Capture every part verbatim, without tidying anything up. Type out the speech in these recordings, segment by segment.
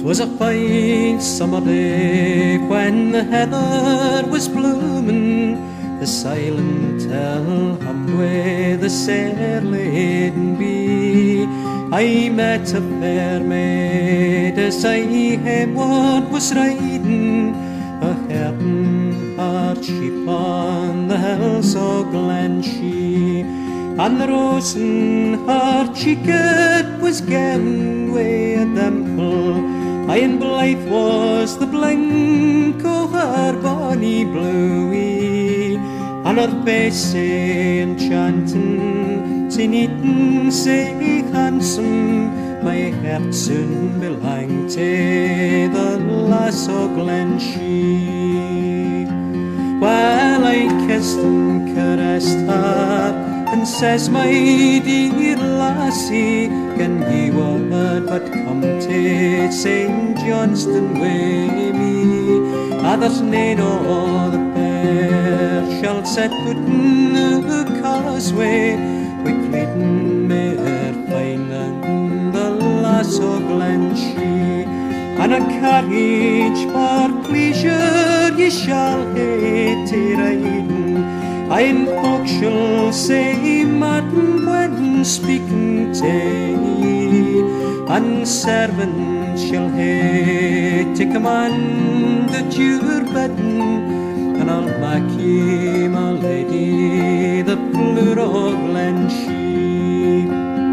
'Twas a fine summer day when the heather was bloomin', the silent hill hummed with the sair laden bee. I met a fair maid as I hameward was ridin', a-herdin her sheep on the hills o' Glenshee, and the rose in her cheeked was gin wi' a dimple. Aye, and blythe was the blink o' her bonny bluey, and her face sae enchantin', sae neat and sae handsome, my heart soon belanged to the lass o' Glenshee. Well, I kissed and caressed her, and says, my dear lassie, can ye would but come to Saint Johnston wi' me? Ah, there's nane o' the pair shall set foot in the causeway, wi' ridin mair fine than the lass o' Glenshee. And a carriage for pleasure ye shall hae to ridin', aye, and folk shall say madden when speaking to ye, and servants shall hae to command at your bidding, and I'll mak ye my lady the flower o' Glenshee.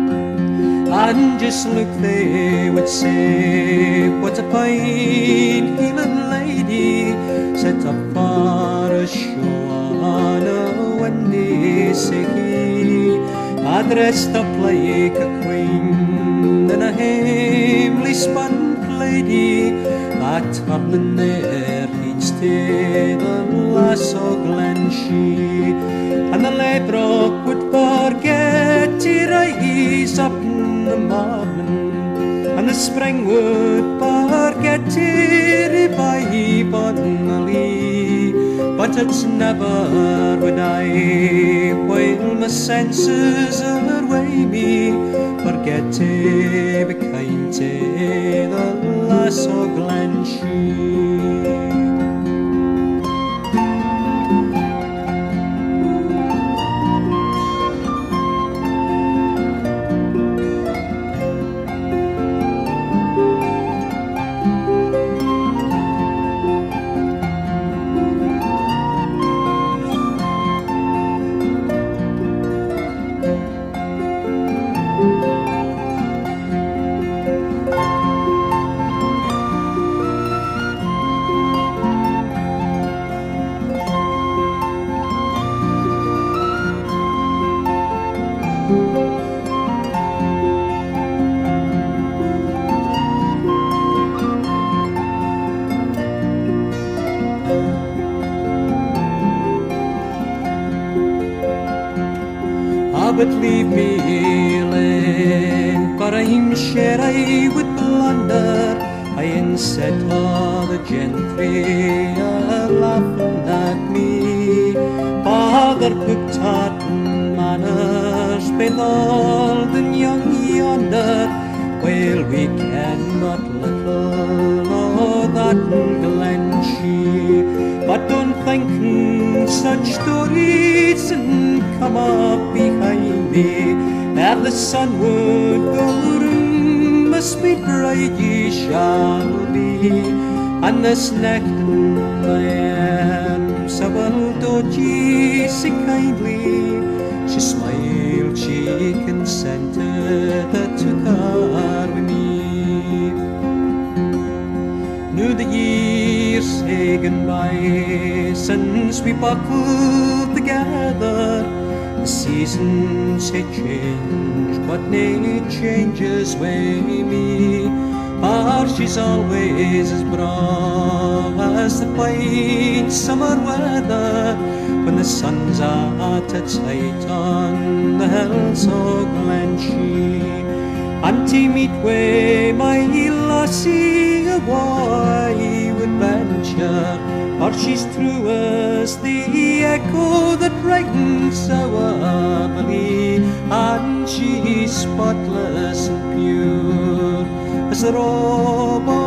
And just look, they would say, what a fine heeling lady, set up for a show on a windy sea, a dressed up like a queen in a hamely spun lady, a turning their heads to the lass o' Glenshee. And the ladrock would forget to rise up in the morning, and the spring would forget to revive on the lea. But it's never would I, while my senses are away me, forget to be kind to the lass o' Glenshee. But leave me healing, for I'm sure I would blunder. I ain't set all the gentry a laughing at me. Father put tartan manners with all the young yonder, while we ken not little o' that Glenshee. But don't think such stories and come up behind me, ere the sun would go round, my sweet bride ye shall be. And this neck in my arms I will dote ye so kindly. She smiled, she consented, I took her with me. Now the years hae gone by since we buckled together. The seasons hae changed, but nae changes wi' me. For she's always as broad as the fine summer weather, when the sun's at its height on the hills o' Glenshee. And to meet wi' my lassie a I would venture, for she's true as the echo that brightens our valley, and she's spotless and pure as the robe